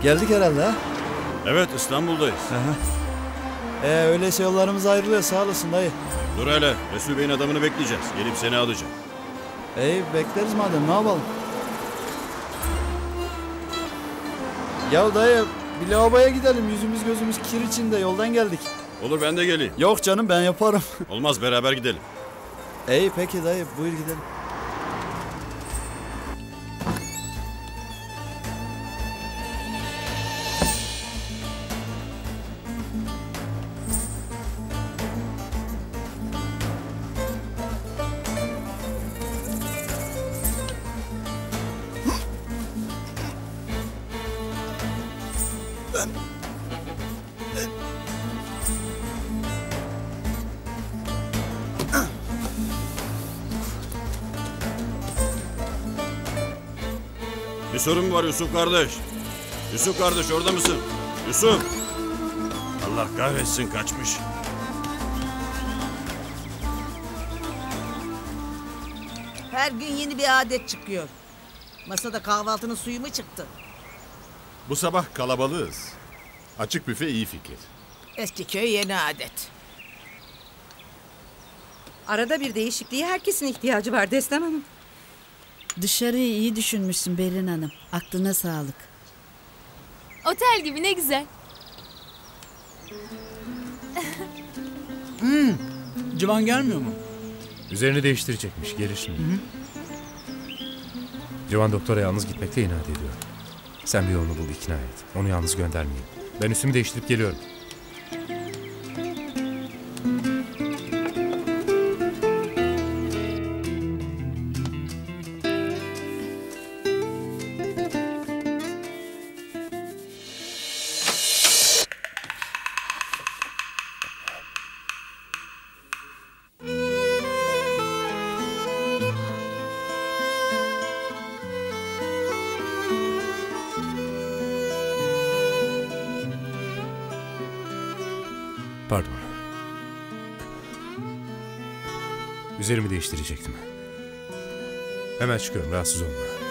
Geldik herhalde ha? Evet, İstanbul'dayız. Öyleyse yollarımız ayrılıyor, sağ olasın dayı. Dur hele, Resul Bey'in adamını bekleyeceğiz. Gelip seni alacak. Bekleriz madem, ne yapalım? Ya dayı, bir lavaboya gidelim, yüzümüz gözümüz kir içinde, yoldan geldik. Olur, ben de geleyim. Yok canım, ben yaparım. Olmaz, beraber gidelim. Peki dayı, buyur gidelim. Bir sorun mu var Yusuf kardeş? Yusuf kardeş, orada mısın? Yusuf! Allah kahretsin, kaçmış. Her gün yeni bir adet çıkıyor. Masada kahvaltının suyu mu çıktı? Bu sabah kalabalığız. Açık büfe iyi fikir. Eski köy yeni adet. Arada bir değişikliğe herkesin ihtiyacı var Destan Hanım. Dışarıyı iyi düşünmüşsün Berin Hanım. Aklına sağlık. Otel gibi, ne güzel. Civan gelmiyor mu? Üzerini değiştirecekmiş. Gelir şimdi. Civan doktora yalnız gitmekte inat ediyor. Sen bir yolunu bul, ikna et. Onu yalnız göndermeyin. Ben üstümü değiştirip geliyorum. Pardon. Üzerimi değiştirecektim. Hemen çıkıyorum, rahatsız olma.